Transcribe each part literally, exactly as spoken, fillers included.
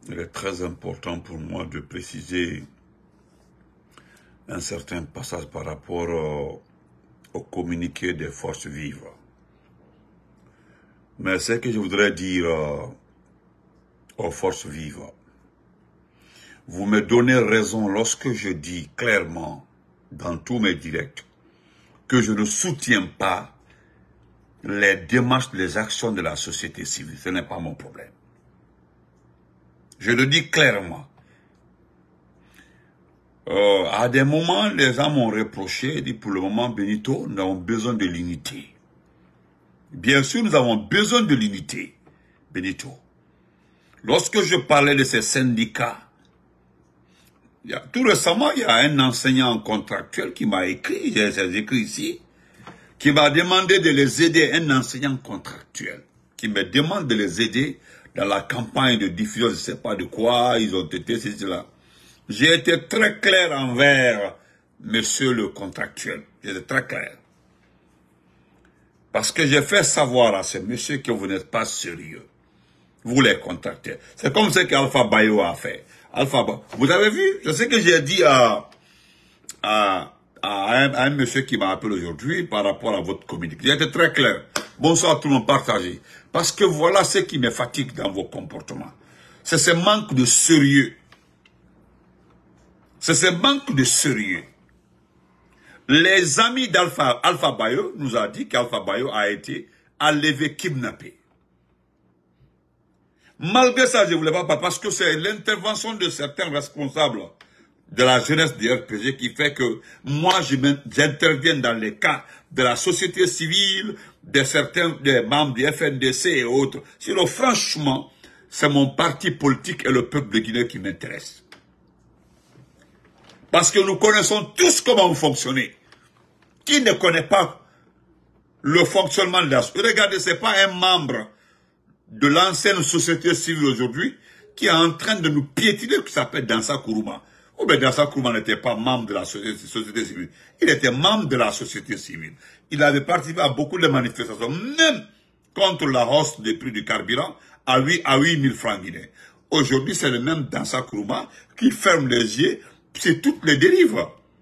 il est très important pour moi de préciser un certain passage par rapport au, au communiqué des forces vives. Mais ce que je voudrais dire euh, aux forces vives, vous me donnez raison lorsque je dis clairement dans tous mes directs que je ne soutiens pas les démarches, les actions de la société civile. Ce n'est pas mon problème. Je le dis clairement. Euh, à des moments, les gens m'ont reproché, dit pour le moment, Benito, nous avons besoin de l'unité. Bien sûr, nous avons besoin de l'unité, Benito. Lorsque je parlais de ces syndicats, il y a, tout récemment, il y a un enseignant contractuel qui m'a écrit, j'ai écrit ici, qui m'a demandé de les aider, un enseignant contractuel, qui me demande de les aider dans la campagne de diffusion, je ne sais pas de quoi, ils ont été, c'est cela. J'ai été très clair envers monsieur le contractuel. J'étais très clair. Parce que j'ai fait savoir à ce monsieur que vous n'êtes pas sérieux. Vous les contracteurs. C'est comme ce qu'Alpha Bayo a fait. Alpha Bayo. Vous avez vu? Je sais que j'ai dit à, à, à, un, à un monsieur qui m'a appelé aujourd'hui par rapport à votre communiqué. J'ai été très clair. Bonsoir tout le monde, partagez. Parce que voilà ce qui me fatigue dans vos comportements. C'est ce manque de sérieux. C'est ce manque de sérieux. Les amis d'Alpha Alpha Bayo nous a dit qu'Alpha Bayo a été enlevé, kidnappé. Malgré ça, je ne voulais pas parler parce que c'est l'intervention de certains responsables de la jeunesse du R P G qui fait que moi, j'interviens dans les cas de la société civile, de certains des membres du F N D C et autres. Sinon, franchement, c'est mon parti politique et le peuple de Guinée qui m'intéresse. Parce que nous connaissons tous comment vous fonctionnez. Qui ne connaît pas le fonctionnement de la société? Regardez, ce n'est pas un membre de l'ancienne société civile aujourd'hui qui est en train de nous piétiner, qui s'appelle Dansa Kourouma. Ou bien Dansa Kourouma n'était pas membre de la société, société civile. Il était membre de la société civile. Il avait participé à beaucoup de manifestations, même contre la hausse des prix du carburant à huit mille francs guinéens. Aujourd'hui, c'est le même Dansa Kourouma qui ferme les yeux. C'est toutes les dérives.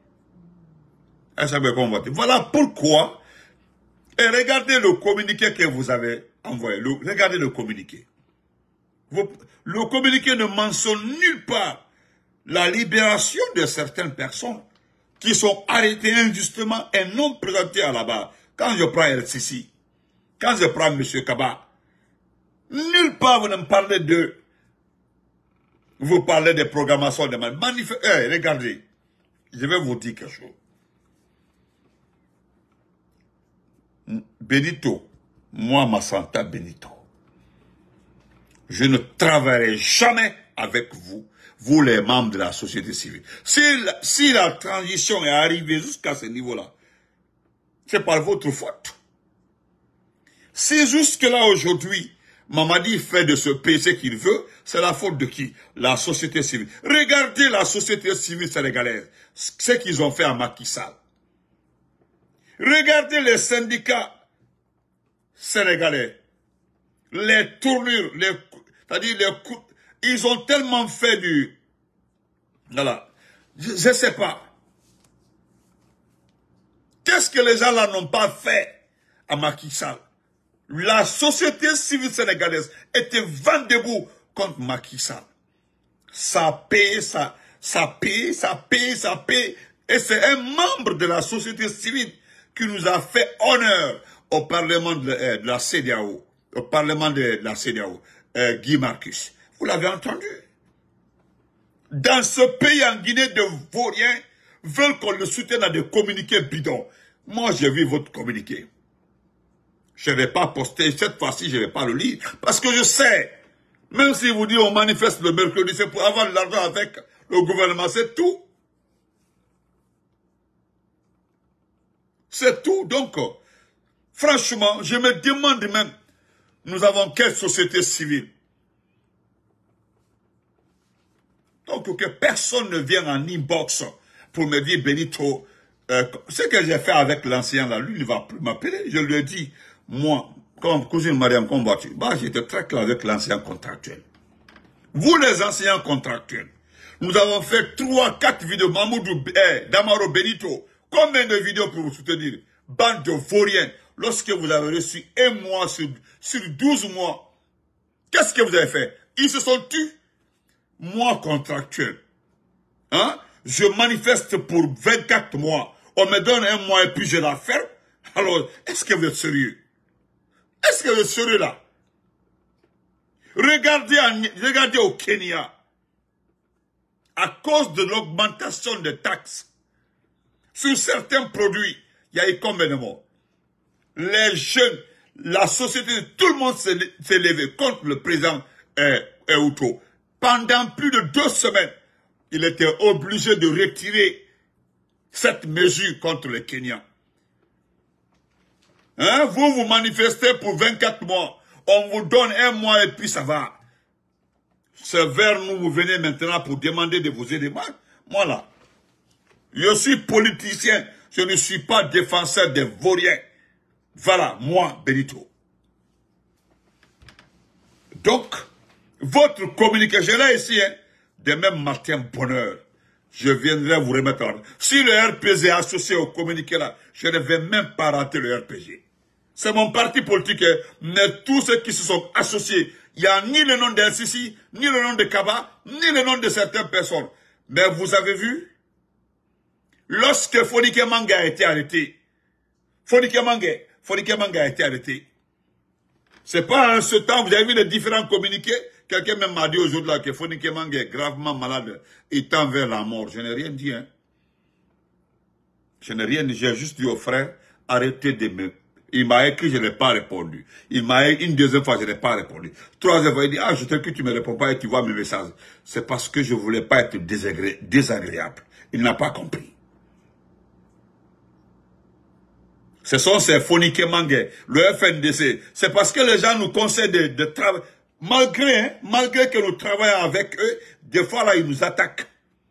Voilà pourquoi, et regardez le communiqué que vous avez envoyé. Le, regardez le communiqué. Vous, le communiqué ne mentionne nulle part la libération de certaines personnes qui sont arrêtées injustement et non présentées à la barre. Quand je prends El Sisi, quand je prends M. Kaba, nulle part vous ne me parlez de... Vous parlez des programmations de manifestations. Hey, regardez, je vais vous dire quelque chose. Benito, moi, Massanta Benito, je ne travaillerai jamais avec vous, vous les membres de la société civile. Si la, si la transition est arrivée jusqu'à ce niveau-là, c'est par votre faute. Si jusque-là aujourd'hui, Mamadi fait de ce pays ce qu'il veut, c'est la faute de qui? La société civile. Regardez la société civile sénégalaise, ce qu'ils ont fait à Macky Sall. Regardez les syndicats sénégalais, les tournures, les, c'est-à-dire les coups, ils ont tellement fait du... Voilà, je ne sais pas. Qu'est-ce que les gens là n'ont pas fait à Macky Sall? La société civile sénégalaise était vent debout contre Macky Sall. Ça paye, ça, ça paye, ça paye, ça paye. Et c'est un membre de la société civile qui nous a fait honneur au Parlement de, euh, de la C D A O, au Parlement de, de la C D A O, euh, Guy Marcus. Vous l'avez entendu? Dans ce pays en Guinée, de vauriens veulent qu'on le soutienne à des communiqués bidons. Moi, j'ai vu votre communiqué. Je ne vais pas poster, cette fois-ci, je ne vais pas le lire. Parce que je sais, même si vous dites on manifeste le mercredi, c'est pour avoir de l'argent avec le gouvernement, c'est tout. C'est tout. Donc, franchement, je me demande même, nous avons quelle société civile? Donc, que personne ne vienne en inbox pour me dire, Benito, euh, ce que j'ai fait avec l'ancien là, lui, il ne va plus m'appeler. Je lui ai dit, moi, comme cousine Mariam combattu, bah, j'étais très clair avec l'ancien contractuel. Vous les enseignants contractuels, nous avons fait trois, quatre vidéos, Mamoudou, eh, Damaro Benito. Combien de vidéos pour vous soutenir? Bande de vauriens. Lorsque vous avez reçu un mois sur, sur douze mois, qu'est-ce que vous avez fait? Ils se sont tus. Moi, contractuel, hein? Je manifeste pour vingt-quatre mois. On me donne un mois et puis je la ferme. Alors, est-ce que vous êtes sérieux? Est-ce que vous êtes sérieux là? Regardez, regardez au Kenya. À cause de l'augmentation des taxes sur certains produits, il y a eu combien de morts? Les jeunes, la société, tout le monde s'est levé contre le président euh, Euto. Pendant plus de deux semaines, il était obligé de retirer cette mesure contre les Kenyans. Hein? Vous vous manifestez pour vingt-quatre mois. On vous donne un mois et puis ça va. C'est vers nous, vous venez maintenant pour demander de vous aider. Moi, moi là, je suis politicien. Je ne suis pas défenseur des vauriens. Voilà, moi, Benito. Donc, votre communication, là ici, hein, de même matin bonheur, je viendrai vous remettre en... Si le R P G est associé au communiqué là, je ne vais même pas rater le R P G. C'est mon parti politique, hein, mais tous ceux qui se sont associés, il n'y a ni le nom d'L C C, ni le nom de Kaba, ni le nom de certaines personnes. Mais vous avez vu, lorsque Fonike Manga a été arrêté, Fonike Manga, Fonike Manga a été arrêté, c'est pas en ce temps, vous avez vu les différents communiqués. Quelqu'un même m'a dit aujourd'hui là que Fonike Manga est gravement malade et tend vers la mort. Je n'ai rien dit, hein. Je n'ai rien dit, j'ai juste dit au frère, arrêtez de me... Il m'a écrit, je n'ai pas répondu. Il m'a écrit une deuxième fois, je n'ai pas répondu. Troisième fois, il dit, ah, je sais que tu ne me réponds pas et tu vois mes messages. C'est parce que je ne voulais pas être désagré... désagréable. Il n'a pas compris. Ce sont ces Fonike Manga, le F N D C. C'est parce que les gens nous conseillent de, de travailler. Malgré, hein, malgré que nous travaillons avec eux, des fois là, ils nous attaquent.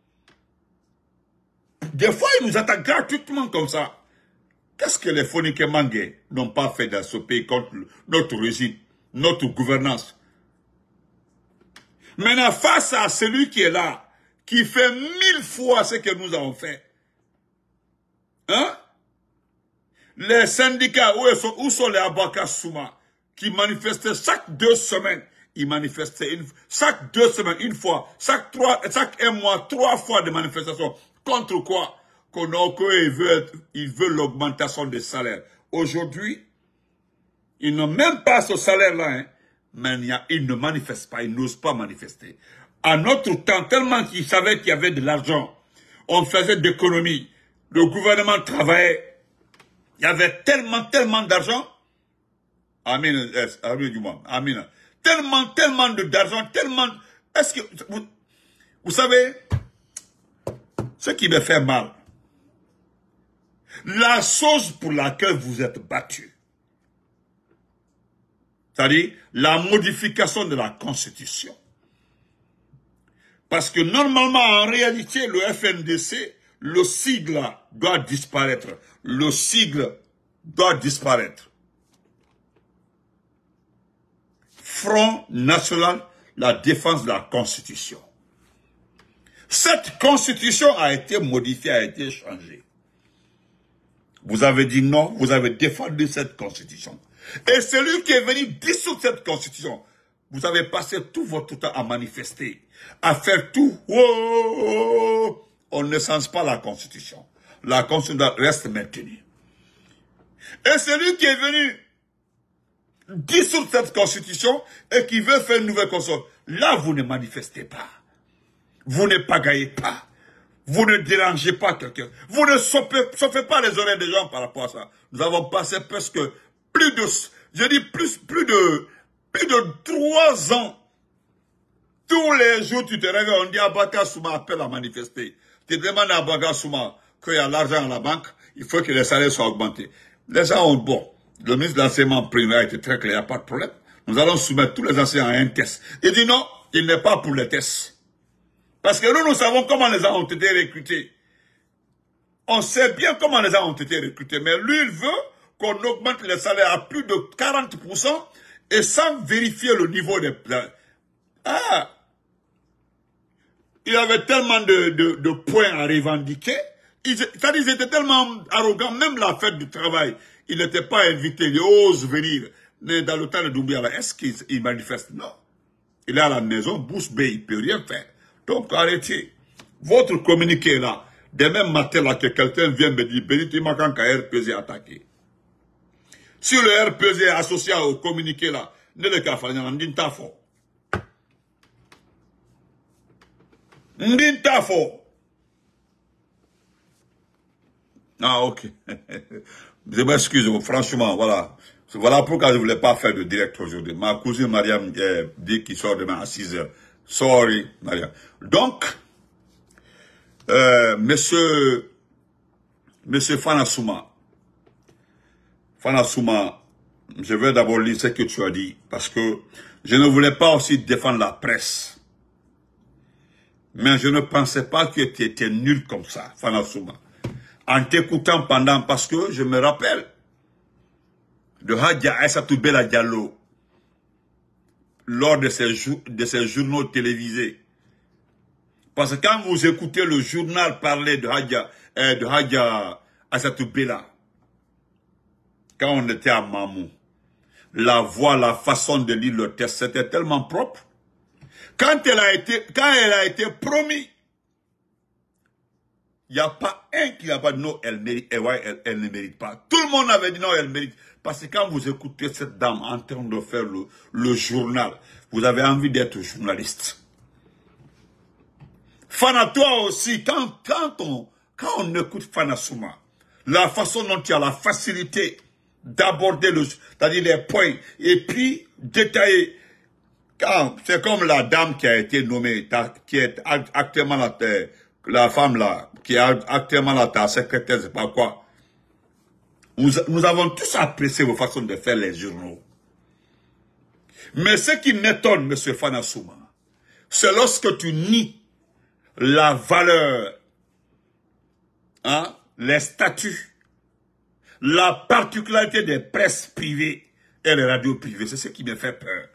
Des fois, ils nous attaquent gratuitement comme ça. Qu'est-ce que les Fonike Manga n'ont pas fait dans ce pays contre notre régime, notre gouvernance? Maintenant, face à celui qui est là, qui fait mille fois ce que nous avons fait, hein? Les syndicats, où sont, où sont les Abaka Souma, qui manifestaient chaque deux semaines, ils manifestaient une, chaque deux semaines, une fois, chaque trois, chaque un mois, trois fois de manifestations. Contre quoi? Qu'on ils veulent, ils veulent l'augmentation des salaires. Aujourd'hui, ils n'ont même pas ce salaire-là, hein, mais il y a, ils ne manifestent pas, ils n'osent pas manifester. À notre temps, tellement qu'ils savaient qu'il y avait de l'argent, on faisait d'économies, le gouvernement travaillait, il y avait tellement, tellement d'argent. Amin, Amin du monde, Amin. Tellement, tellement d'argent, tellement... Est-ce que... Vous, vous savez, ce qui me fait mal, la chose pour laquelle vous êtes battus, c'est-à-dire la modification de la Constitution. Parce que normalement, en réalité, le F N D C, le sigle doit disparaître. Le sigle doit disparaître. Front National, la défense de la Constitution. Cette Constitution a été modifiée, a été changée. Vous avez dit non, vous avez défendu cette Constitution. Et celui qui est venu dissoudre cette Constitution, vous avez passé tout votre temps à manifester, à faire tout. Oh, oh, oh. On ne change pas la Constitution. La Constitution reste maintenue. Et celui qui est venu dissoudre cette Constitution et qui veut faire une nouvelle Constitution, là vous ne manifestez pas. Vous ne pagaillez pas. Vous ne dérangez pas quelqu'un. Vous ne chauffez pas les oreilles des gens par rapport à ça. Nous avons passé presque plus de, je dis plus, plus de, plus de trois ans. Tous les jours, tu te réveilles, on dit Abaka Souma appelle à manifester. Tu demandes à Abaka Souma qu'il y a l'argent à la banque, il faut que les salaires soient augmentés. Les gens ont, bon, le ministre de l'enseignement primaire était très clair, il n'y a pas de problème. Nous allons soumettre tous les enseignants à un test. Il dit non, il n'est pas pour les tests. Parce que nous, nous savons comment les gens ont été recrutés. On sait bien comment les gens ont été recrutés. Mais lui, il veut qu'on augmente les salaires à plus de quarante pour cent et sans vérifier le niveau des... Ah! il avait tellement de, de, de points à revendiquer. Ils, c'est-à-dire, ils étaient tellement arrogants, même la fête du travail, il n'était pas invité, il ose venir. Mais dans le temps de Doumbouya, est-ce qu'il manifeste? Non. Il est à la maison, bouche bée, il ne peut rien faire. Donc, arrêtez. Votre communiqué là, demain matin là, que quelqu'un vient me dire, Benito Makan ka R P Z attaqué. Si le R P Z est associé au communiqué là, ne le cas fanya, n'din tafo. N'din tafo. Ah, ok. Je m'excuse, franchement, voilà. Voilà pourquoi je ne voulais pas faire de direct aujourd'hui. Ma cousine Mariam eh, dit qu'il sort demain à six heures. Sorry, Mariam. Donc, euh, monsieur, monsieur Fanasouma, Fanasouma, je vais d'abord lire ce que tu as dit, parce que je ne voulais pas aussi défendre la presse. Mais je ne pensais pas que tu étais nul comme ça, Fanasouma. En t'écoutant pendant, parce que je me rappelle de Hadja Aïssatou Bella Diallo, lors de ces, de ces journaux télévisés. Parce que quand vous écoutez le journal parler de Hadja, euh, de Hadja Aïssatou Bella, quand on était à Mamou, la voix, la façon de lire le texte, c'était tellement propre. Quand elle a été, quand elle a été promise, il n'y a pas un qui n'a pas dit non, elle mérite, et ouais, elle, elle ne mérite pas. Tout le monde avait dit non, elle mérite. Parce que quand vous écoutez cette dame en train de faire le, le journal, vous avez envie d'être journaliste. Fana, toi aussi, quand, quand, on, quand on écoute Fanasouma, la façon dont tu as la facilité d'aborder le, c'est-à-dire les points, et puis détailler. C'est comme la dame qui a été nommée, qui est actuellement la, la femme là, qui est actuellement là, ta secrétaire, c'est pas quoi. Nous, nous avons tous apprécié vos façons de faire les journaux. Mais ce qui m'étonne, M. Fanasouma, c'est lorsque tu nies la valeur, hein, les statuts, la particularité des presses privées et les radios privées. C'est ce qui me fait peur.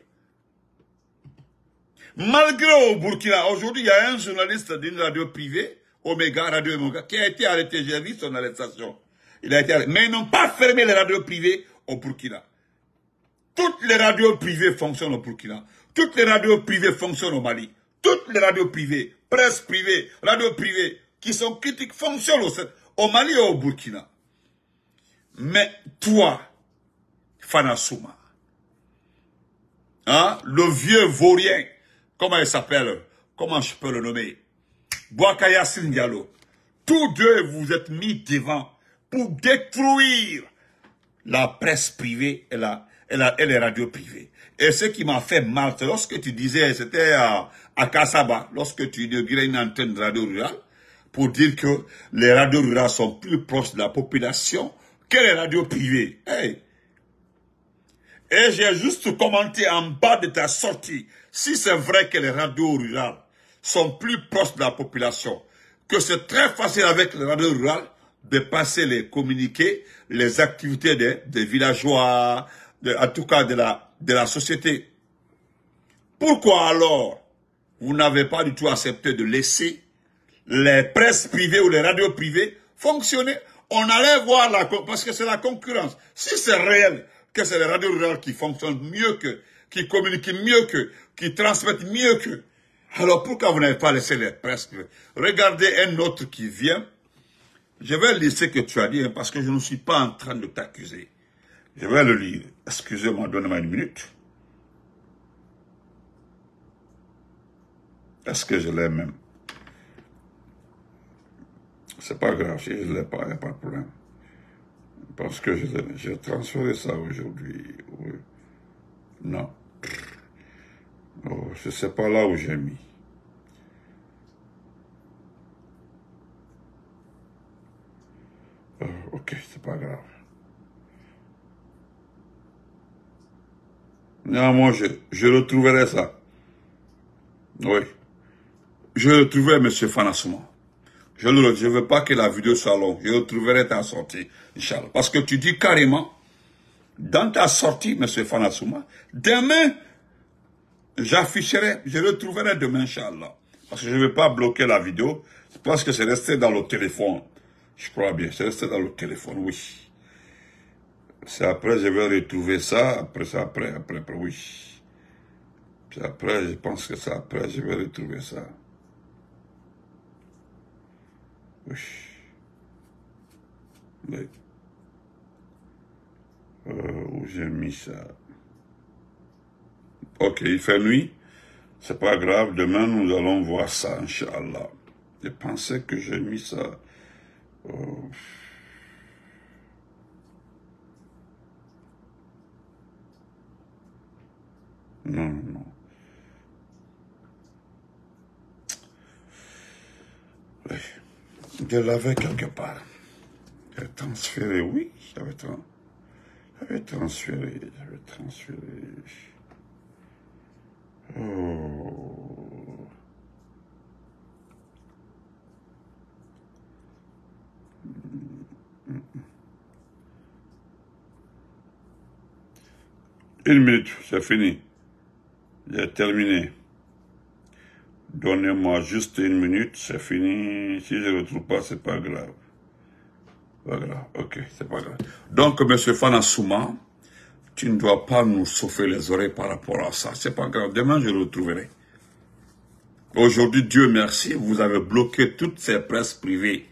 Malgré au Burkina, aujourd'hui, il y a un journaliste d'une radio privée, Omega, Radio Omega, qui a été arrêté. J'ai vu son arrestation. Il a été arrêté. Mais ils n'ont pas fermé les radios privées au Burkina. Toutes les radios privées fonctionnent au Burkina. Toutes les radios privées fonctionnent au Mali. Toutes les radios privées, presse privée, radios privées, qui sont critiques, fonctionnent au, au Mali et au Burkina. Mais toi, Fanasouma, hein, le vieux vaurien, comment il s'appelle? Comment je peux le nommer? Bouakaya Diallo. Tous deux, vous êtes mis devant pour détruire la presse privée et, la, et, la, et les radios privées. Et ce qui m'a fait mal, c'est lorsque tu disais, c'était à, à Kassaba, lorsque tu inaugurais une antenne de radio rurale, pour dire que les radios rurales sont plus proches de la population que les radios privées. Hey. Et j'ai juste commenté en bas de ta sortie, si c'est vrai que les radios rurales sont plus proches de la population, que c'est très facile avec les radios rurales de passer les communiqués, les activités des, des villageois, de, en tout cas de la, de la société. Pourquoi alors vous n'avez pas du tout accepté de laisser les presses privées ou les radios privées fonctionner? On allait voir la, parce que c'est la concurrence. Si c'est réel que c'est les radios rurales qui fonctionnent mieux que, qui communiquent mieux que, qui transmettent mieux que, alors pourquoi vous n'avez pas laissé les presses privées? Regardez un autre qui vient. Je vais lire ce que tu as dit, hein, parce que je ne suis pas en train de t'accuser. Je vais le lire. Excusez-moi, donnez-moi une minute. Est-ce que je l'ai même? C'est pas grave, si je ne l'ai pas, il n'y a pas de problème. Parce que j'ai transféré ça aujourd'hui. Oui. Non. Oh, je ne sais pas là où j'ai mis. Oh, ok, c'est pas grave. Non, moi, je, je retrouverai ça. Oui. Je retrouverai M. Fanasouma. Je ne je veux pas que la vidéo soit longue. Je retrouverai ta sortie, Inch'Allah. Parce que tu dis carrément, dans ta sortie, M. Fanasouma, demain, j'afficherai, je retrouverai demain, Inch'Allah. Parce que je ne vais pas bloquer la vidéo. Je pense que c'est resté dans le téléphone. Je crois bien, c'est resté dans le téléphone, oui. C'est après, je vais retrouver ça. Après, c'est après, après, après, oui. C'est après, je pense que c'est après, je vais retrouver ça. Oui. Oui. Euh, où j'ai mis ça? Ok, il fait nuit. C'est pas grave, demain nous allons voir ça, Inch'Allah. Je pensais que j'ai mis ça. Euh... Non, non, non. Oui. Je l'avais quelque part. J'ai transféré, oui, j'avais tra... transféré, j'avais transféré. Oh. Une minute, c'est fini. J'ai terminé. Donnez-moi juste une minute, c'est fini. Si je ne retrouve pas, c'est pas grave. Pas grave, ok, c'est pas grave. Donc, M. Fana Souma, tu ne dois pas nous souffler les oreilles par rapport à ça. C'est pas grave, demain je le retrouverai. Aujourd'hui, Dieu merci, vous avez bloqué toutes ces presses privées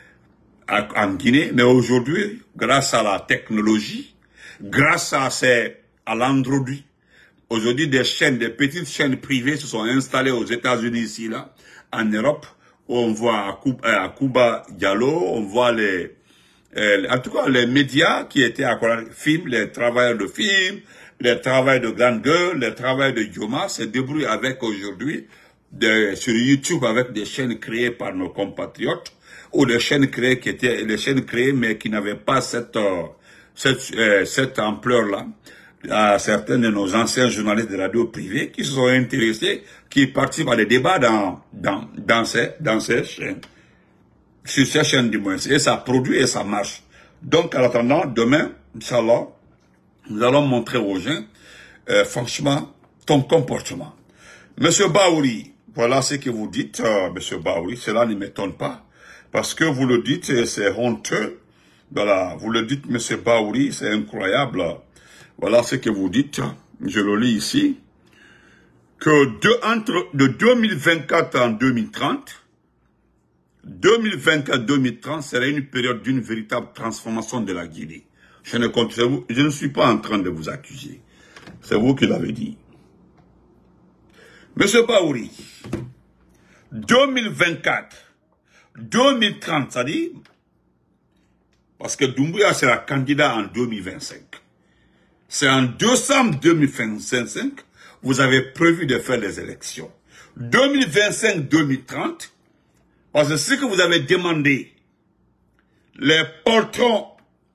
en Guinée, mais aujourd'hui, grâce à la technologie, grâce à, ces, à l'Android, aujourd'hui des chaînes, des petites chaînes privées se sont installées aux États-Unis ici, là, en Europe, où on voit à Cuba, à Cuba Diallo, on voit les, euh, en tout cas les médias qui étaient à film, les travailleurs de film, les travailleurs de Grande Gueule, les travailleurs de Yoma se débrouillent avec aujourd'hui sur YouTube avec des chaînes créées par nos compatriotes, ou des chaînes créées qui étaient les chaînes créées mais qui n'avaient pas cette euh, cette, euh, cette ampleur-là. À certains de nos anciens journalistes de radio privée qui se sont intéressés, qui participent à des débats dans dans dans ces dans ces chaînes, sur ces chaînes du moins, et ça produit et ça marche. Donc en attendant, demain, Inch'Allah, nous allons montrer aux gens euh, franchement ton comportement. Monsieur Baouri, voilà ce que vous dites, euh, Monsieur Baouri, cela ne m'étonne pas. Parce que vous le dites, et c'est honteux. Voilà, vous le dites, Monsieur Baouri, c'est incroyable. Voilà ce que vous dites. Je le lis ici. Que de, entre de deux mille vingt-quatre en deux mille trente, deux mille vingt-quatre deux mille trente serait une période d'une véritable transformation de la Guinée. Je ne, compte, je ne suis pas en train de vous accuser. C'est vous qui l'avez dit. Monsieur Baouri, deux mille vingt-quatre, deux mille trente, ça dit, parce que Doumbouya sera candidat en deux mille vingt-cinq. C'est en décembre deux mille vingt-cinq, vous avez prévu de faire les élections. deux mille vingt-cinq deux mille trente, parce que ce que vous avez demandé, les portons,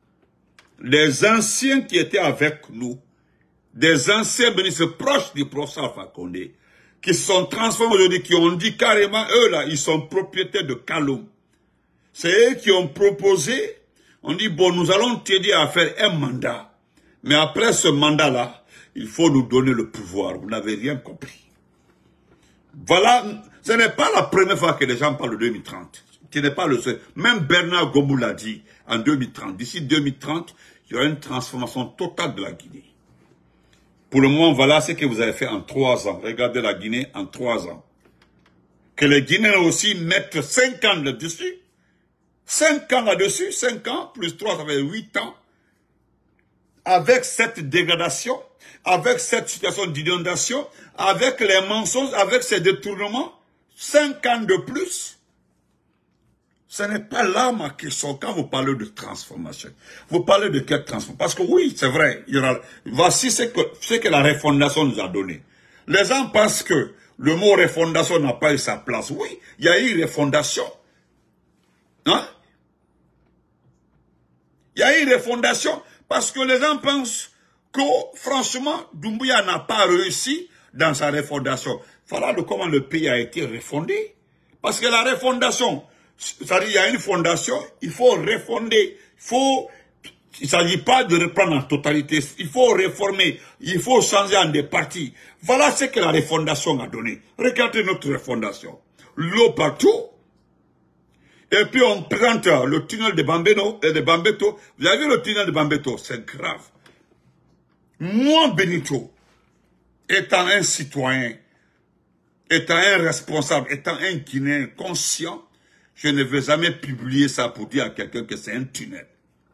les anciens qui étaient avec nous, des anciens ministres proches du professeur Alpha Condé, qui se sont transformés aujourd'hui, qui ont dit carrément, eux là, ils sont propriétaires de Kaloum. C'est eux qui ont proposé, on dit, bon, nous allons t'aider à faire un mandat. Mais après ce mandat-là, il faut nous donner le pouvoir. Vous n'avez rien compris. Voilà, ce n'est pas la première fois que les gens parlent de deux mille trente. Ce n'est pas le seul. Même Bernard Gomou l'a dit en deux mille trente. D'ici deux mille trente, il y aura une transformation totale de la Guinée. Pour le moment, voilà ce que vous avez fait en trois ans. Regardez la Guinée en trois ans. Que les Guinéens aussi mettent cinq ans là-dessus. Cinq ans là-dessus, cinq ans, plus trois, ça fait huit ans. Avec cette dégradation, avec cette situation d'inondation, avec les mensonges, avec ces détournements, cinq ans de plus. Ce n'est pas là ma question quand vous parlez de transformation. Vous parlez de quelle transformation? Parce que oui, c'est vrai, il y aura, voici ce que, ce que la refondation nous a donné. Les gens pensent que le mot refondation n'a pas eu sa place. Oui, il y a eu refondation. Hein? Il y a eu refondation parce que les gens pensent que, franchement, Doumbouya n'a pas réussi dans sa refondation. Voilà de comment le pays a été refondé. Parce que la refondation, c'est-à-dire, il y a une fondation, il faut refonder, il faut, il ne s'agit pas de reprendre en totalité, il faut réformer, il faut changer en des parties. Voilà ce que la refondation a donné. Regardez notre refondation. l'eau partout. Et puis on présente le tunnel de Bambeno et de Bambeto. Vous avez vu le tunnel de Bambeto? C'est grave. Moi, Benito, étant un citoyen, étant un responsable, étant un Guinéen conscient, je ne vais jamais publier ça pour dire à quelqu'un que c'est un tunnel.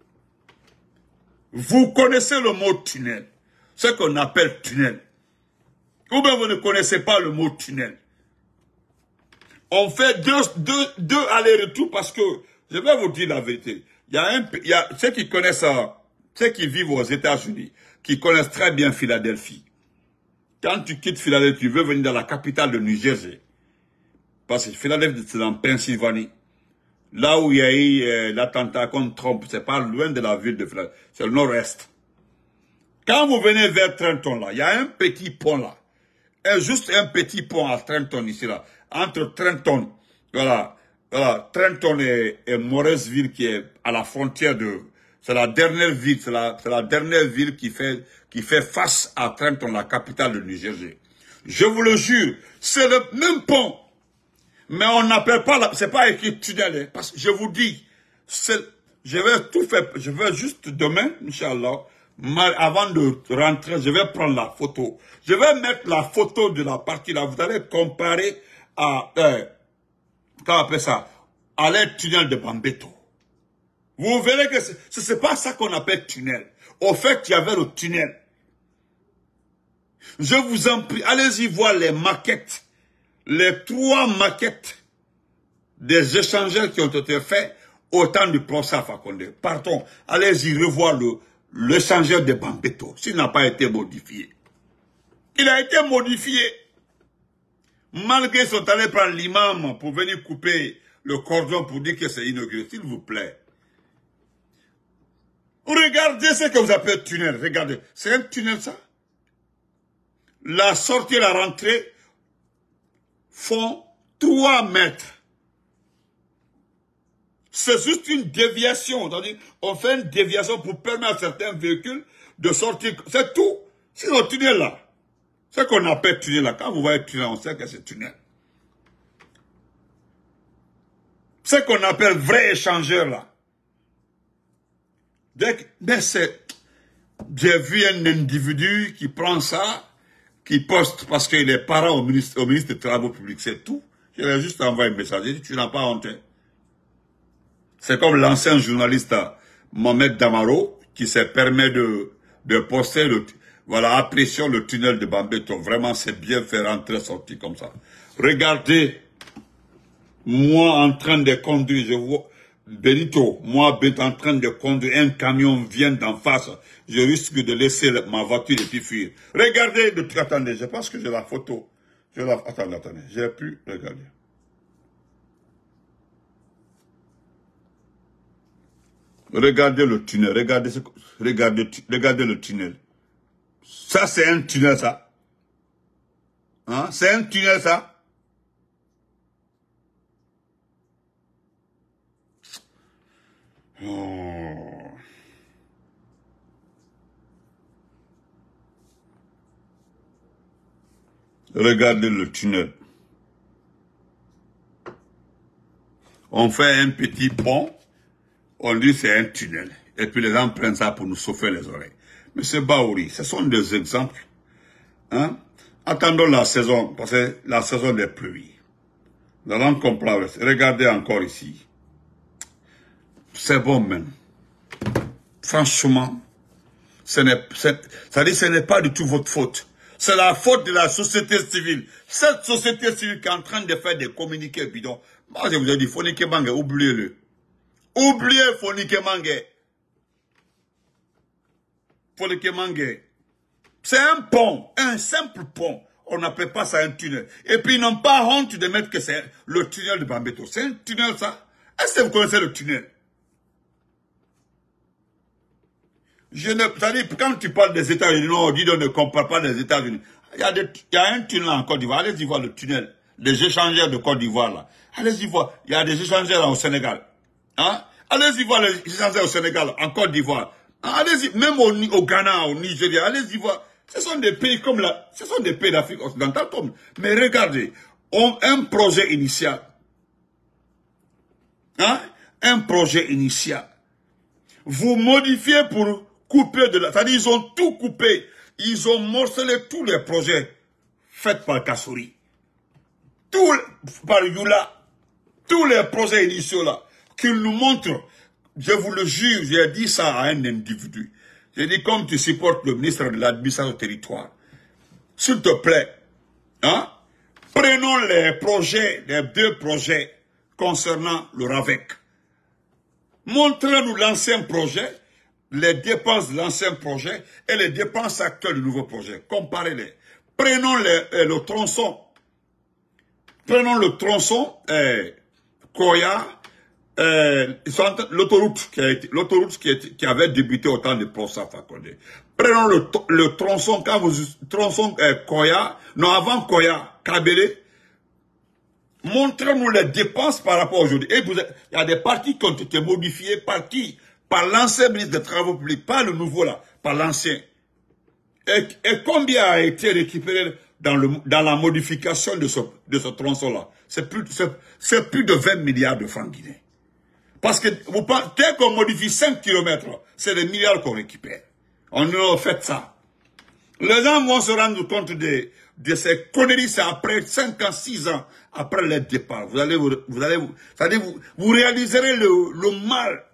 Vous connaissez le mot tunnel, ce qu'on appelle tunnel. Ou bien vous ne connaissez pas le mot tunnel. On fait deux, deux, deux allers-retours parce que, je vais vous dire la vérité, il y a un, il y a ceux qui connaissent, ceux qui vivent aux États-Unis, qui connaissent très bien Philadelphie. Quand tu quittes Philadelphie, tu veux venir dans la capitale de New Jersey. Parce que Philadelphie, c'est en Pennsylvanie. Là où il y a eu euh, l'attentat contre Trump, c'est pas loin de la ville de Philadelphie. C'est le nord-est. Quand vous venez vers Trenton, là, il y a un petit pont là. Et juste un petit pont à Trenton, ici, là. Entre Trenton, voilà, voilà, Trenton et, et Morrisville, qui est à la frontière de... C'est la dernière ville, c'est la, c'est la dernière ville qui fait, qui fait face à Trenton, la capitale de New Jersey. Je vous le jure, c'est le même pont. Mais on n'appelle pas, c'est pas écrit tunnel, hein, parce que je vous dis, je vais tout faire, je vais juste demain, Inch'Allah, avant de rentrer, je vais prendre la photo. Je vais mettre la photo de la partie là, vous allez comparer à, euh, comment on appelle ça, à l'air tunnel de Bambeto. Vous verrez que ce n'est pas ça qu'on appelle tunnel. Au fait, il y avait le tunnel. Je vous en prie, allez-y voir les maquettes. Les trois maquettes des échangeurs qui ont été faits au temps du procès Fakonde. Pardon, allez-y revoir le l'échangeur de Bambeto, s'il n'a pas été modifié. Il a été modifié. Malgré qu'ils sont allés prendre l'imam pour venir couper le cordon pour dire que c'est inauguré, s'il vous plaît. Regardez ce que vous appelez tunnel. Regardez. C'est un tunnel, ça. La sortie et la rentrée font trois mètres. C'est juste une déviation. On fait une déviation pour permettre à certains véhicules de sortir. C'est tout. C'est le tunnel là. Ce qu'on appelle tunnel là. Quand vous voyez tunnel, on sait que c'est tunnel. Ce qu'on appelle vrai échangeur là. Mais c'est, j'ai vu un individu qui prend ça, qui poste parce qu'il est parent au ministre, au ministre des Travaux publics, c'est tout. Je lui ai juste envoyé un message, j'ai dit, tu n'as pas honte. C'est comme l'ancien journaliste Mohamed Damaro, qui se permet de, de poster le, voilà, apprécions le tunnel de Bambeto. Vraiment, c'est bien fait rentrer, sortir comme ça. Regardez, moi en train de conduire, je vois, Benito, moi, en train de conduire, un camion vient d'en face. Je risque de laisser ma voiture et puis fuir. Regardez, de, attendez, je pense que j'ai la photo. Je la, attendez, attendez, j'ai pu regarder. Regardez le tunnel, regardez, ce, regardez, regardez le tunnel. Ça, c'est un tunnel, ça. Hein? C'est un tunnel, ça. Oh. Regardez le tunnel. On fait un petit pont, on dit c'est un tunnel. Et puis les gens prennent ça pour nous souffler les oreilles. Monsieur Baouri, ce sont des exemples. Hein? Attendons la saison, parce que la saison des pluies. Nous allons comprendre. Regardez encore ici. C'est bon, même. Franchement, ce n'est, ça dit, ce n'est pas du tout votre faute. C'est la faute de la société civile. Cette société civile qui est en train de faire des communiqués bidons. Moi, je vous ai dit, Fonike Mange, oubliez-le. Oubliez Fonike Mange. Fonike Mange. C'est un pont, un simple pont. On n'appelle pas ça un tunnel. Et puis, ils n'ont pas honte de mettre que c'est le tunnel de Bambeto. C'est un tunnel, ça. Est-ce que vous connaissez le tunnel? Je ne, c'est-à-dire, quand tu parles des États-Unis, non, on dit on ne compare pas les États-Unis. Il y a des, il y a un tunnel en Côte d'Ivoire. Allez-y voir le tunnel. Les échangeurs de Côte d'Ivoire, là. Allez-y voir. Il y a des échangeurs là, au Sénégal. Hein? Allez-y voir les échangeurs au Sénégal, en Côte d'Ivoire. Hein? Allez-y, même au, au Ghana, au Nigeria. Allez-y voir. Ce sont des pays comme la, ce sont des pays d'Afrique occidentale comme, mais regardez. on, un projet initial. Hein? Un projet initial. Vous modifiez pour couper de la... C'est-à-dire, ils ont tout coupé. Ils ont morcelé tous les projets faits par Kassouri. Tout par Yula. Tous les projets initiaux là. Qu'ils nous montrent. Je vous le jure, j'ai dit ça à un individu. J'ai dit, comme tu supportes le ministre de l'administration territoire, s'il te plaît, hein, prenons les projets, les deux projets concernant le RAVEC. Montrez-nous l'ancien projet, les dépenses de l'ancien projet et les dépenses actuelles du nouveau projet. Comparez-les. Prenons les, euh, le tronçon. Prenons le tronçon, euh, Koya, euh, l'autoroute qui, a été, l'autoroute qui, qui avait débuté au temps de Prosa Fakonde. Prenons le, le tronçon, quand vous, tronçon euh, Koya, non avant Koya, Kabele. Montrez-nous les dépenses par rapport à aujourd'hui. Et vous, il y a des parties qui ont été modifiées par qui? Par l'ancien ministre des Travaux publics, pas le nouveau là, par l'ancien. Et, et combien a été récupéré dans, le, dans la modification de ce, de ce tronçon-là? C'est plus, c'est plus de vingt milliards de francs guinéens. Parce que vous pensez, dès qu'on modifie cinq kilomètres, c'est des milliards qu'on récupère. On a fait ça. Les gens vont se rendre compte de, de ces conneries, c'est après cinq ans, six ans, après le départ. Vous allez vous, vous allez vous, c'est-à-dire vous, vous réaliserez le, le mal.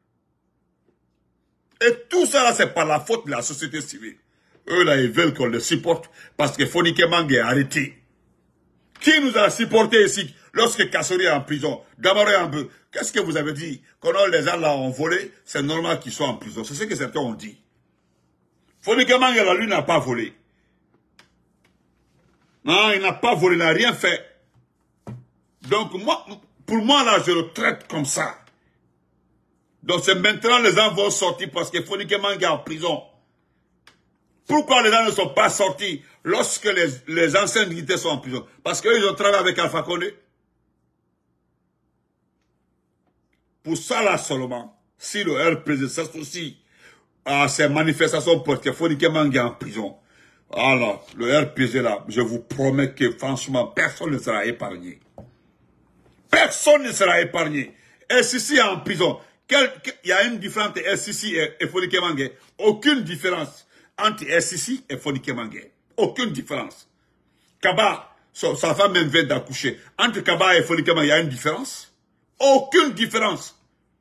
Et tout ça, c'est par la faute de la société civile. Eux, là, ils veulent qu'on les supporte parce que Fonike Mange est arrêté. Qui nous a supporté ici lorsque Kassouri est en prison? D'abord un peu. Qu'est-ce que vous avez dit? Quand les gens là ont volé, c'est normal qu'ils soient en prison. C'est ce que certains ont dit. Fonike Mange, là, lui, n'a pas volé. Non, il n'a pas volé, il n'a rien fait. Donc, moi, pour moi, là, je le traite comme ça. Donc, c'est maintenant les gens vont sortir parce que Fonike Mange est en prison. Pourquoi les gens ne sont pas sortis lorsque les, les anciens dignitaires sont en prison? Parce qu'ils ont travaillé avec Alpha Condé. Pour ça, là, seulement, si le R P G s'associe à ces manifestations parce que Fonike Mange est en prison, alors, le R P G, là, je vous promets que, franchement, personne ne sera épargné. Personne ne sera épargné. Et si c'est en prison, quel, il y a une différence entre S C C et, et Fonike Mange. Aucune différence entre S C C et Fonike Mange. Aucune différence. Kaba, sa, sa femme même vient d'accoucher. Entre Kaba et Fonike Mange, il y a une différence. Aucune différence.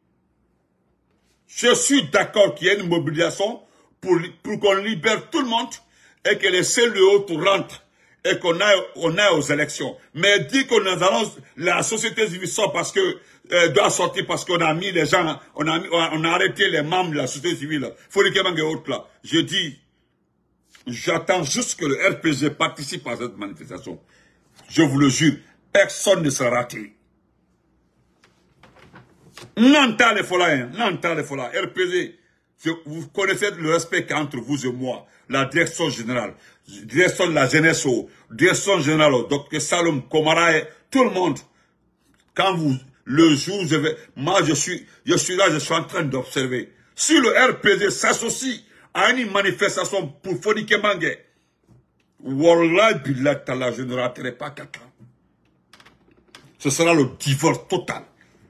Je suis d'accord qu'il y ait une mobilisation pour, pour qu'on libère tout le monde et que les cellules hautes rentrent et qu'on aille, on aille aux élections. Mais dit qu'on allons, la société civile sort parce que, euh, doit sortir parce qu'on a mis les gens, on a, mis, on a arrêté les membres de la société civile. Fonike Mange et autres là. Je dis, j'attends juste que le R P G participe à cette manifestation. Je vous le jure, personne ne sera raté. N'entend les followers, n'entend les followers. R P G, je, vous connaissez le respect qu'entre vous et moi, la direction générale, direction de la jeunesse, direction générale, docteur Salom, Komara, tout le monde. Quand vous, le jour, je vais, moi je suis, je suis là, je suis en train d'observer. Si le R P G s'associe à une manifestation pour Fonike Mange, Wallah billah ta'ala, je ne raterai pas quelqu'un. Ce sera le divorce total.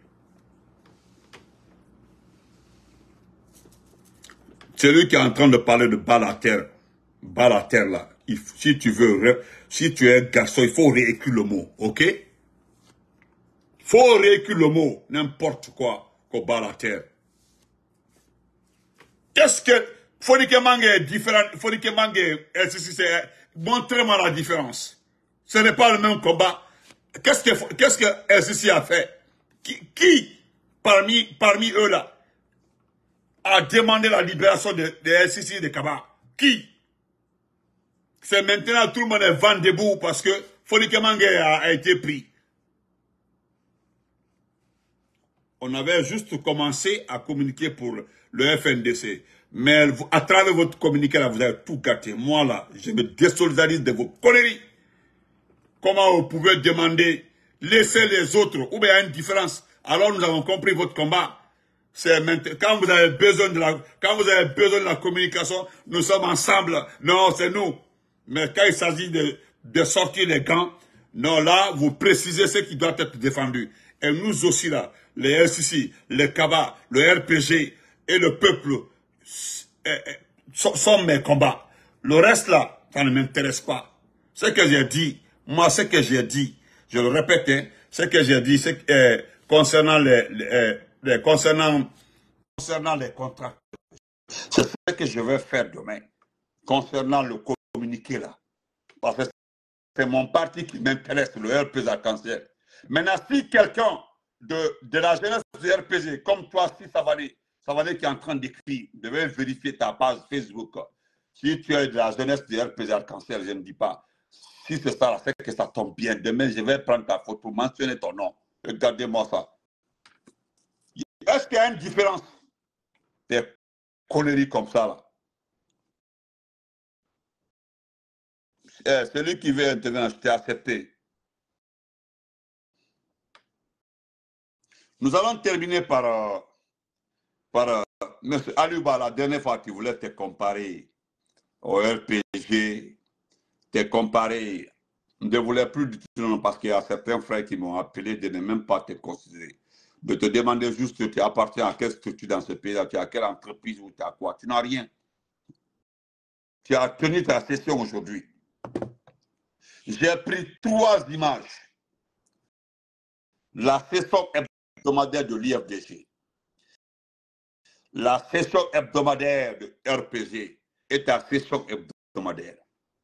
C'est lui qui est en train de parler de bas la terre. Bas la terre là. Il, si tu veux, si tu es un garçon, il faut réécrire le mot, ok? Il faut réécrire le mot, n'importe quoi, qu'au bas la terre. Qu'est-ce que Fonike Mange est différent? Fonike Mange, c'est montrez-moi la différence. Ce n'est pas le même combat. Qu'est-ce que qu'est-ce que S C C a fait? Qui, qui parmi parmi eux là a demandé la libération de, de S C C de Kaba? Qui? C'est maintenant tout le monde est vent debout parce que Fonike Mange a, a été pris. On avait juste commencé à communiquer pour le F N D C. Mais à travers votre communiqué là, vous avez tout gâté. Moi là, je me désolidarise de vos conneries. Comment vous pouvez demander, laisser les autres, ou bien il y a une différence. Alors nous avons compris votre combat. C'est maintenant, quand vous avez besoin de la, quand vous avez besoin de la communication, nous sommes ensemble. Non, c'est nous. Mais quand il s'agit de, de sortir les gants, Non, là, vous précisez ce qui doit être défendu. Et nous aussi, là, les L C C, les Kaba, le R P G et le peuple euh, sont, sont mes combats. Le reste, là, ça ne m'intéresse pas. Ce que j'ai dit, moi, ce que j'ai dit, je le répète, hein, ce que j'ai dit, c'est euh, concernant les, les, euh, les, concernant, concernant les contrats. C'est ce que je vais faire demain, concernant le communiqué, là. Parce que c'est mon parti qui m'intéresse, le R P G Arc-en-Ciel. Maintenant, si quelqu'un de, de la jeunesse du R P G, comme toi, si Savané, Savané qui est en train d'écrire, devait vérifier ta page Facebook. Si tu es de la jeunesse du R P G Arc-en-Ciel, je ne dis pas. Si c'est ça, c'est que ça tombe bien. Demain, je vais prendre ta photo, mentionner ton nom. Regardez-moi ça. Est-ce qu'il y a une différence? Des conneries comme ça, là. Eh, celui qui veut intervenir, je t'ai accepté. Nous allons terminer par, euh, par euh, M. Aluba, la dernière fois qu'il voulait te comparer au R P G, te comparer. Je ne voulais plus du tout, parce qu'il y a certains frères qui m'ont appelé de ne même pas te considérer. De te demander juste, tu appartiens à quelle structure dans ce pays-là, tu as quelle entreprise ou tu as quoi. Tu n'as rien. Tu as tenu ta session aujourd'hui. J'ai pris trois images. La session hebdomadaire de l'I F D G, la session hebdomadaire de R P G et ta session hebdomadaire.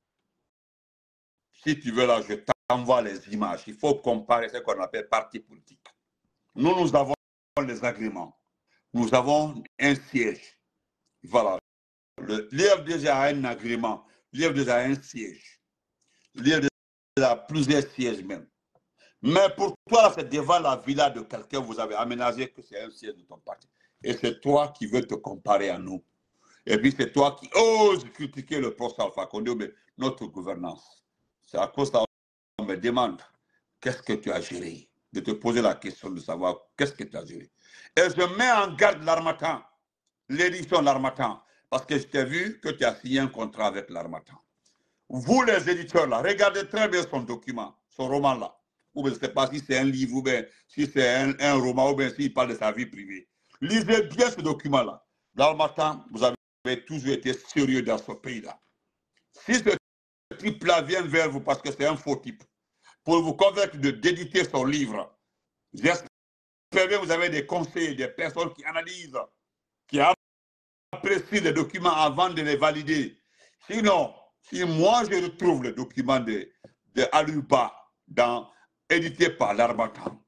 Si tu veux là, je t'envoie les images. Il faut comparer ce qu'on appelle parti politique. Nous, nous avons les agréments. Nous avons un siège. Voilà. L'I F D G a un agrément. L'I F D G a un siège. L'I F D G a plusieurs sièges même. Mais pour toi, c'est devant la villa de quelqu'un, vous avez aménagé que c'est un siège de ton parti. Et c'est toi qui veux te comparer à nous. Et puis c'est toi qui oses critiquer le professeur Alpha Condé, mais notre gouvernance. C'est à cause de ça qu'on me demande qu'est-ce que tu as géré. De te poser la question de savoir qu'est-ce que tu as géré. Et je mets en garde l'Harmattan, l'édition l'Harmattan, parce que je t'ai vu que tu as signé un contrat avec l'Harmattan. Vous les éditeurs là, regardez très bien son document, son roman là. Ou bien je ne sais pas si c'est un livre, ou bien si c'est un, un roman, ou bien s'il parle de sa vie privée. Lisez bien ce document là. L'Harmattan, vous avez toujours été sérieux dans ce pays-là. Si ce type-là vient vers vous parce que c'est un faux type, pour vous convaincre de d'éditer son livre, j'espère que vous avez des conseils, des personnes qui analysent, qui apprécient les documents avant de les valider. Sinon, si moi je retrouve le document de, de Aluba dans, édité par l'Harmattan,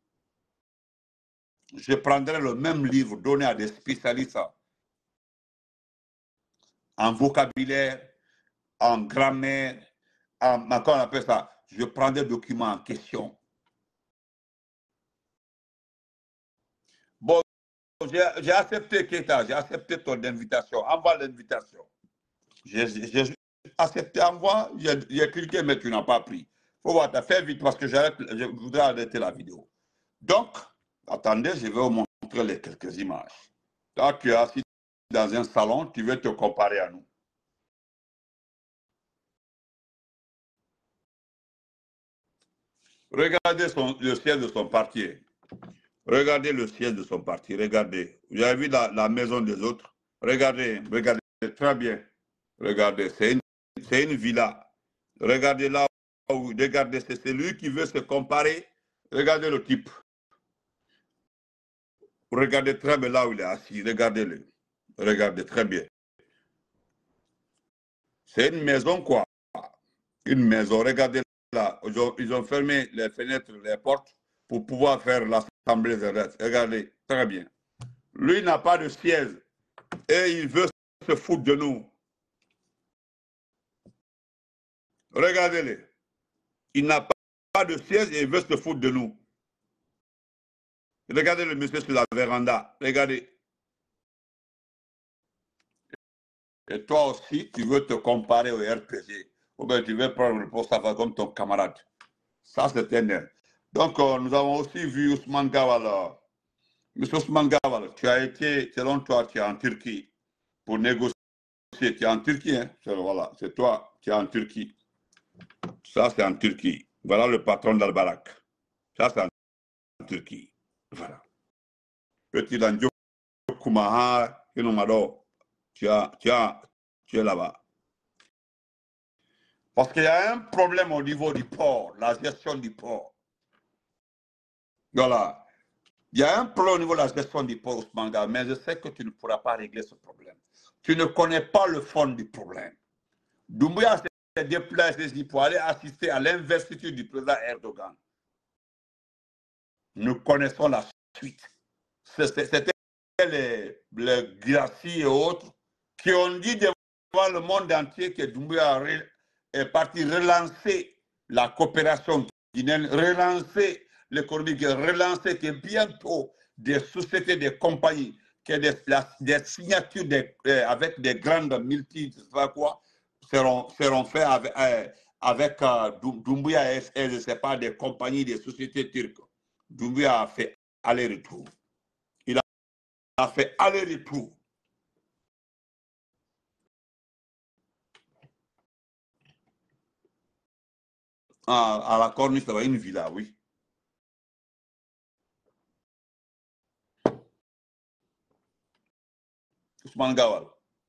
je prendrai le même livre donné à des spécialistes en vocabulaire, en grammaire, en, comment on appelle ça, je prends des documents en question. Bon, j'ai accepté, Keita, j'ai accepté ton invitation. Envoie l'invitation. J'ai accepté, envoie, j'ai cliqué, mais tu n'as pas pris. Faut voir, t'as fait vite parce que je voudrais arrêter la vidéo. Donc, attendez, je vais vous montrer les quelques images. Toi, tu es assis dans un salon, tu veux te comparer à nous. Regardez son, le siège de son parti. Regardez le siège de son parti. Regardez. Vous avez vu la, la maison des autres? Regardez, regardez très bien. Regardez, c'est une, une villa. Regardez là où, regardez, c'est celui qui veut se comparer. Regardez le type. Regardez très bien là où il est assis. Regardez-le. Regardez très bien. C'est une maison quoi. Une maison. Regardez là. Ils ont, ils ont fermé les fenêtres, les portes pour pouvoir faire l'assemblée de reste. Regardez très bien. Lui n'a pas de siège et il veut se foutre de nous. Regardez-le. Il n'a pas de siège et il veut se foutre de nous. Regardez le monsieur sur la véranda. Regardez. Et toi aussi, tu veux te comparer au R P G. Ou bien tu veux prendre le poste comme ton camarade. Ça, c'est énorme. Donc, euh, nous avons aussi vu Ousmane Gawal. Monsieur Ousmane Gawal, tu as été, selon toi, tu es en Turquie pour négocier. Tu es en Turquie, hein? Voilà, c'est toi qui es en Turquie. Ça, c'est en Turquie. Voilà le patron d'Al-Barak. Ça, c'est en Turquie. Voilà. Petit Danjo Kumaha, tu, as, tu, as, tu es là-bas. Parce qu'il y a un problème au niveau du port, la gestion du port. Voilà. Il y a un problème au niveau de la gestion du port, Ousmane Gawal, mais je sais que tu ne pourras pas régler ce problème. Tu ne connais pas le fond du problème. Doumbouya s'est déplacé ici pour aller assister à l'investiture du président Erdogan. Nous connaissons la suite. C'était les, les Gracie et autres qui ont dit devant le monde entier que Doumbouya est parti relancer la coopération guinéenne, relancer l'économie, relancer que bientôt des sociétés, des compagnies, que des, des signatures des, euh, avec des grandes multi, je sais pas quoi, seront, seront faites avec, euh, avec euh, Doumbouya et, et je ne sais pas, des compagnies, des sociétés turques. Doumbouya a fait aller-retour. Il a, a fait aller-retour. À, à la corniche, il y avait une villa, oui. Ousmane Gawal,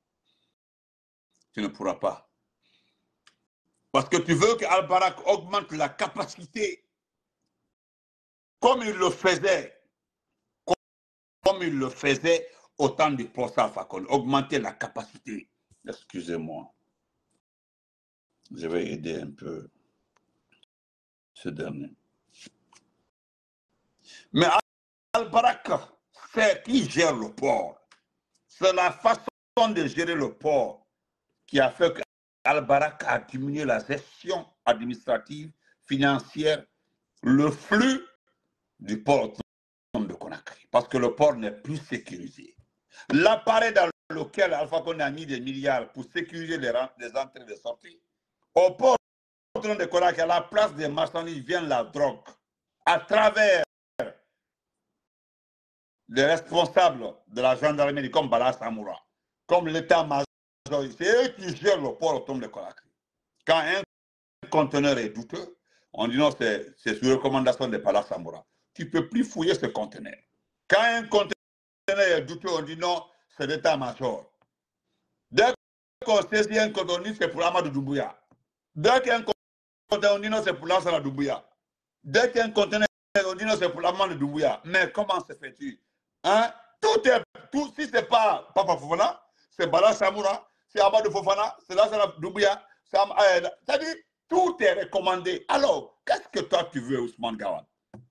tu ne pourras pas. Parce que tu veux qu'Al-Barak augmente la capacité comme il le faisait, comme il le faisait au temps du procès Alpha Condé, augmenter la capacité. Excusez-moi. Je vais aider un peu ce dernier. Mais Al-Barak, c'est qui gère le port. C'est la façon de gérer le port qui a fait qu'Al-Barak a diminué la gestion administrative, financière, le flux du port de Conakry. Parce que le port n'est plus sécurisé. L'appareil dans lequel Alpha Condé a mis des milliards pour sécuriser les, les entrées et les sorties, au port de Conakry, à la place des marchandises, vient la drogue. À travers les responsables de la gendarmerie, comme Bala Samoura, comme l'état-major, c'est eux qui gèrent le port autonome de Conakry. Quand un conteneur est douteux, on dit non, c'est sous recommandation de Bala Samoura. Tu ne peux plus fouiller ce conteneur. Quand un conteneur est douteux, on dit non, c'est l'état-major. Dès qu'on saisit un conteneur, c'est pour Amadou Doumbouya. Dès qu'un conteneur, on dit non, c'est pour Lansana Doumbouya. Dès qu'un conteneur, on dit non, c'est pour Amadou Doumbouya. Mais comment se fait-il? Hein? Tout est, tout, si ce n'est pas Papa Fofana, c'est Bala Samoura, c'est Amadou Fofana, c'est Lansana Doumbouya, c'est-à-dire, tout est recommandé. Alors, qu'est-ce que toi tu veux, Ousmane Gawal?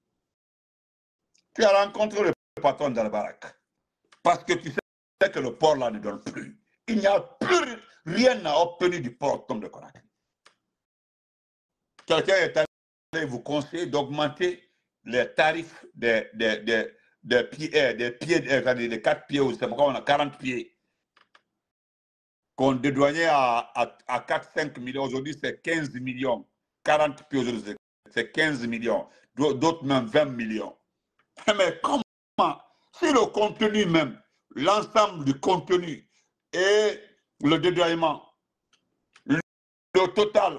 Tu as rencontré le patron d'Al-Barak parce que tu sais que le port là ne donne plus. Il n'y a plus rien à obtenir du port autonome de Conakry. Quelqu'un est allé vous conseiller d'augmenter les tarifs des, des, des, des pieds, des pieds, des quatre pieds, ou c'est pourquoi on a quarante pieds, qu'on dédouanait à, à, à quatre à cinq millions. Aujourd'hui, c'est quinze millions. quarante pieds aujourd'hui, c'est quinze millions. D'autres même vingt millions. Mais comment, si le contenu même, l'ensemble du contenu et le dédouanement, le, le total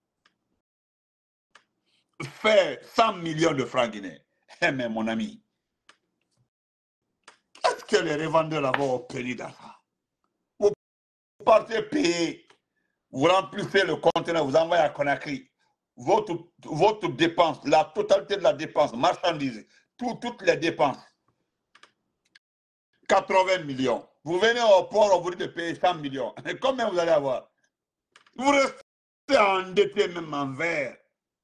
fait cent millions de francs guinéens. Eh mais mon ami, est-ce que les revendeurs là vont obtenir d'argent? Vous partez payer, vous remplissez le conteneur, vous envoyez à Conakry, votre, votre dépense, la totalité de la dépense, marchandise, tout, toutes les dépenses, quatre-vingts millions. Vous venez au port, on vous dit de payer cent millions. Et combien vous allez avoir? Vous restez endetté même envers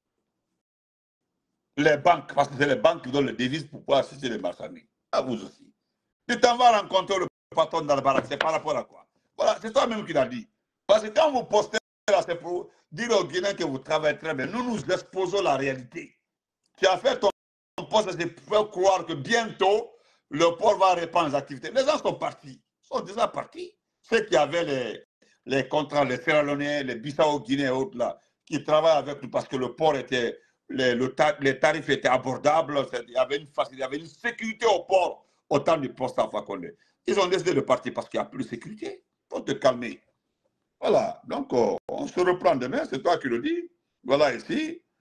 les banques, parce que c'est les banques qui donnent les devises pour pouvoir assister les marchandises. À vous aussi. Tu t'en vas rencontrer le patron d'Al-Barak, c'est par rapport à quoi? Voilà, c'est toi-même qui l'as dit. Parce que quand vous postez là, c'est pour dire aux Guinéens que vous travaillez très bien. Nous, nous exposons la réalité. Tu as fait ton poste, c'est pour croire que bientôt, le port va reprendre les activités. Les gens sont partis. Ils sont déjà partis. Ceux qui avaient les, les contrats, les Sierra Leonéens, les Bissau-Guinéens et autres là, qui travaillent avec nous parce que le port était, les, le, les tarifs étaient abordables, il y avait une facilité, il y avait une sécurité au port au temps du poste Alpha Condé. Ils ont décidé de partir parce qu'il n'y a plus de sécurité. Il faut te calmer. Voilà. Donc, oh, on se reprend demain, c'est toi qui le dis. Voilà ici.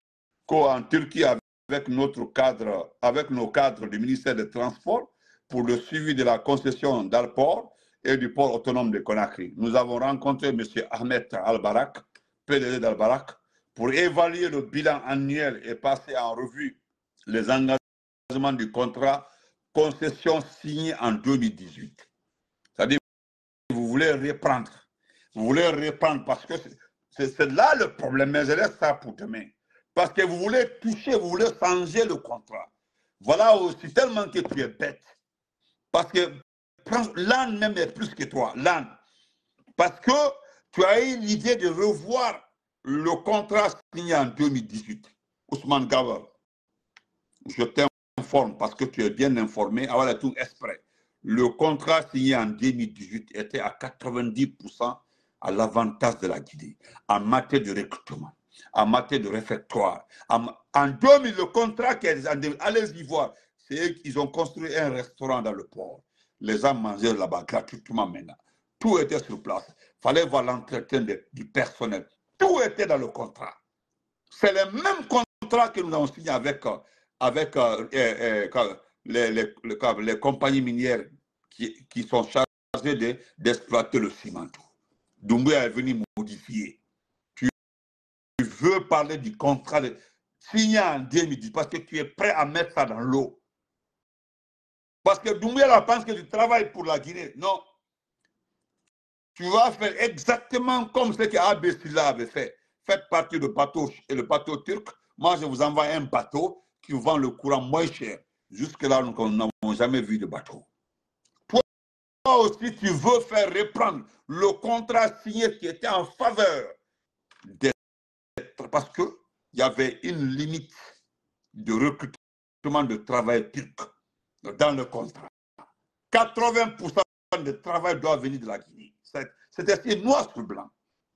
qu'en Turquie avec notre cadre, avec nos cadres du ministère des Transports pour le suivi de la concession d'Alport et du port autonome de Conakry. Nous avons rencontré M. Ahmed Al-Barak, P D G d'Al-Barak, pour évaluer le bilan annuel et passer en revue les engagements du contrat concession signé en deux mille dix-huit. C'est-à-dire que vous voulez reprendre. Vous voulez reprendre parce que c'est là le problème, mais je laisse ça pour demain. Parce que vous voulez toucher, vous voulez changer le contrat. Voilà aussi tellement que tu es bête. Parce que l'A N même est plus que toi, l'A N. Parce que tu as eu l'idée de revoir le contrat signé en deux mille dix-huit. Ousmane Gawar, je t'informe parce que tu es bien informé, avoir tout exprès. Le contrat signé en deux mille dix-huit était à quatre-vingt-dix pour cent à l'avantage de la Guinée, en matière de recrutement, en matière de réfectoire. En, en deux mille, le contrat qui est allez-y voir, c'est eux qui ont construit un restaurant dans le port. Les gens mangeaient là-bas gratuitement maintenant. Tout était sur place. Il fallait voir l'entretien du personnel. Tout était dans le contrat. C'est le même contrat que nous avons signé avec, avec euh, euh, euh, les, les, les, les compagnies minières qui, qui sont chargées d'exploiter de, le ciment. Doumbouya est venu modifier. Tu, tu veux parler du contrat de, signé en deux mille dix parce que tu es prêt à mettre ça dans l'eau. Parce que Doumbouya pense que tu travailles pour la Guinée. Non. Tu vas faire exactement comme ce que Abessila avait fait. Faites partie du bateau et le bateau turc. Moi, je vous envoie un bateau qui vous vend le courant moins cher. Jusque-là, nous n'avons jamais vu de bateau. Toi aussi, tu veux faire reprendre le contrat signé qui était en faveur d'être. Parce qu'il y avait une limite de recrutement de travail turc dans le contrat. quatre-vingts pour cent de travail doit venir de la Guinée. C'était noir sur blanc.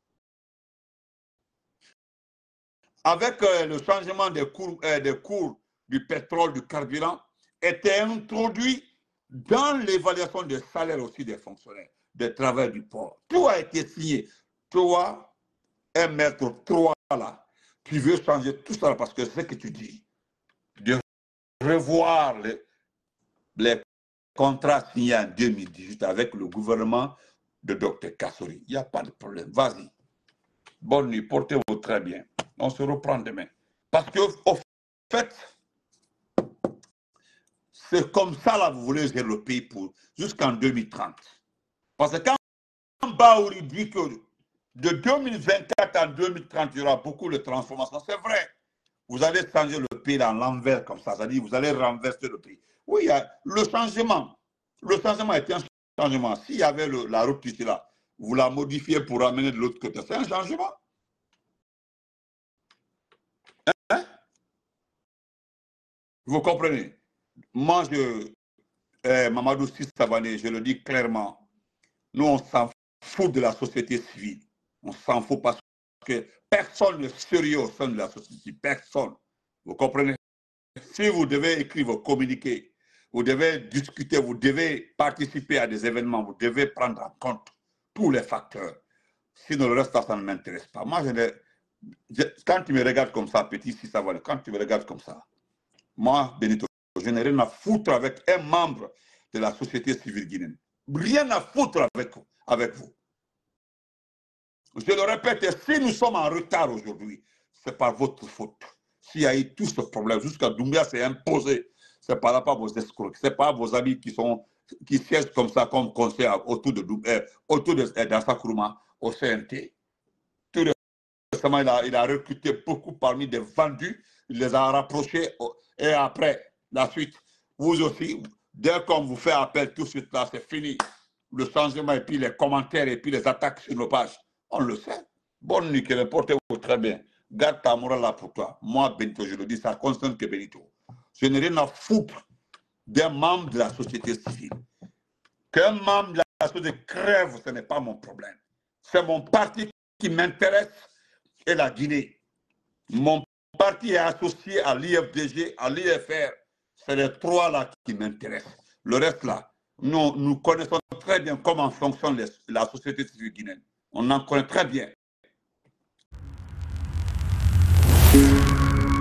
Avec euh, le changement des cours, euh, des cours du pétrole, du carburant, était introduit dans l'évaluation des salaires aussi des fonctionnaires, des travailleurs du port. Tout a été signé. Toi, un maître, trois là, tu veux changer tout ça parce que c'est ce que tu dis. De revoir les, les contrat signé en deux mille dix-huit avec le gouvernement de docteur Kassori. Il n'y a pas de problème. Vas-y. Bonne nuit. Portez-vous très bien. On se reprend demain. Parce que, au fait, c'est comme ça, là, vous voulez gérer le pays pour jusqu'en deux mille trente. Parce que quand Baouri dit que de deux mille vingt-quatre à deux mille trente, il y aura beaucoup de transformations, c'est vrai. Vous allez changer le pays dans l'envers comme ça. C'est-à-dire, vous allez renverser le pays. Oui, il y a le changement. Le changement est un changement. S'il y avait le, la route ici, là, vous la modifiez pour ramener de l'autre côté. C'est un changement. Hein? Vous comprenez? Moi, je, eh, Mamadou Sissabane, je le dis clairement, nous, on s'en fout de la société civile. On s'en fout parce que personne n'est sérieux au sein de la société. Personne. Vous comprenez? Si vous devez écrire vos communiqués, vous devez discuter, vous devez participer à des événements, vous devez prendre en compte tous les facteurs. Sinon, le reste, ça ne m'intéresse pas. Moi, je ne, je, quand tu me regardes comme ça, petit, si ça va, quand tu me regardes comme ça, moi, Benito, je n'ai rien à foutre avec un membre de la société civile guinéenne. Rien à foutre avec, avec vous. Je le répète, si nous sommes en retard aujourd'hui, c'est par votre faute. S'il y a eu tout ce problème, jusqu'à Doumbouya s'est imposé, c'est par rapport à vos escrocs, c'est pas vos amis qui sont qui siègent comme ça, comme conseil autour de euh, autour de euh, d'Assa Kourouma au C N T. Tout récemment, il a, il a recruté beaucoup parmi des vendus, il les a rapprochés et après, la suite, vous aussi, dès qu'on vous fait appel tout de suite là, c'est fini. Le changement et puis les commentaires et puis les attaques sur nos pages, on le sait. Bonne nuit, portez-vous très bien. Garde ta morale là pour toi. Moi, Benito, je le dis, ça concerne que Benito. Je n'ai rien à foutre d'un membre de la société civile. Qu'un membre de la société crève, ce n'est pas mon problème. C'est mon parti qui m'intéresse et la Guinée. Mon parti est associé à l'I F D G, à l'I F R. C'est les trois là qui m'intéressent. Le reste là, nous, nous connaissons très bien comment fonctionne les, la société civile guinéenne. On en connaît très bien.